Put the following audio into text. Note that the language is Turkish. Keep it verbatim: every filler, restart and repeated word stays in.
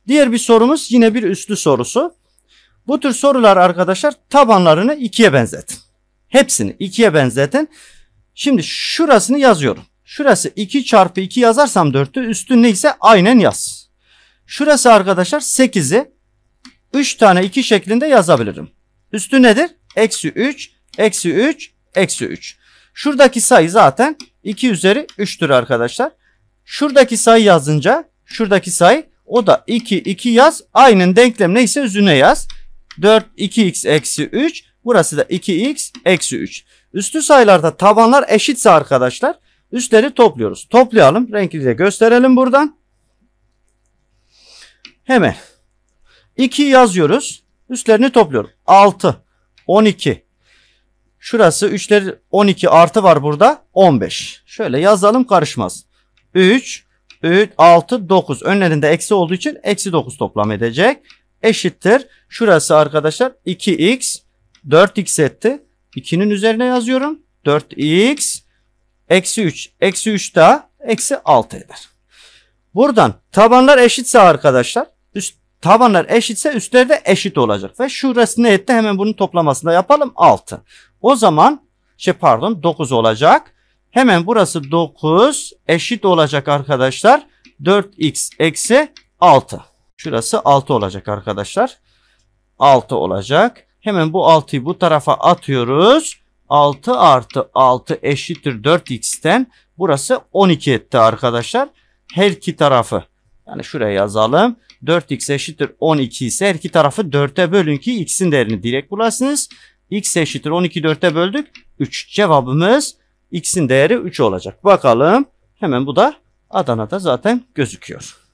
Diğer bir sorumuz yine bir üslü sorusu. Bu tür sorular arkadaşlar tabanlarını ikiye benzetin. Hepsini ikiye benzetin. Şimdi şurasını yazıyorum. Şurası iki çarpı iki yazarsam dört'ü, üstü neyse aynen yaz. Şurası arkadaşlar sekiz'i üç tane iki şeklinde yazabilirim. Üstü nedir? Eksi üç, eksi üç, eksi üç. Şuradaki sayı zaten iki üzeri üç'tür arkadaşlar. Şuradaki sayı yazınca şuradaki sayı o da iki, iki yaz. Aynı denklem neyse üzerine yaz. dört, iki x eksi üç. Burası da iki x eksi üç. Üstü sayılarda tabanlar eşitse arkadaşlar üstleri topluyoruz. Toplayalım. Renklice gösterelim buradan. Hemen iki yazıyoruz. Üstlerini topluyorum. altı, on iki. Şurası üçleri on iki artı var burada. on beş. Şöyle yazalım karışmaz. üç, üç, altı, dokuz. Önlerinde eksi olduğu için eksi dokuz toplam edecek. Eşittir. Şurası arkadaşlar iki x. dört x etti. iki'nin üzerine yazıyorum. dört x. Eksi üç. Eksi üç daha. Eksi altı eder. Buradan tabanlar eşitse arkadaşlar. Üst, tabanlar eşitse üstleri de eşit olacak. Ve şurası ne etti? Hemen bunun toplamasını da yapalım. altı. O zaman şey pardon dokuz olacak. Hemen burası dokuz eşit olacak arkadaşlar. dört x eksi altı. Şurası altı olacak arkadaşlar. altı olacak. Hemen bu altıyı bu tarafa atıyoruz. altı artı altı eşittir dört x'ten. Burası on iki etti arkadaşlar. Her iki tarafı yani şuraya yazalım. dört x eşittir on iki ise her iki tarafı dört'e bölün ki x'in değerini direkt bulasınız. X eşittir on iki dört'e böldük. üç. Cevabımız x'in değeri üç olacak. Bakalım. Hemen bu da Adana'da zaten gözüküyor.